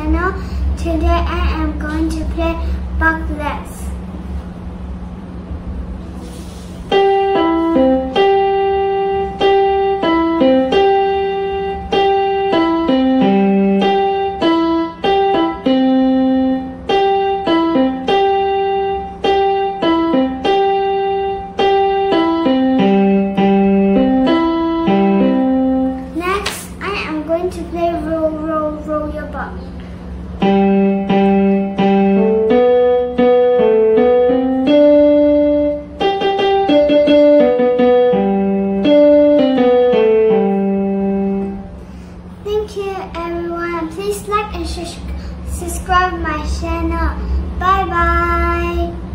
channel. Today I am going to play Bugles. Next, I am going to play roll, roll, roll your boat. Thank you everyone. Please like and subscribe my channel. Bye bye.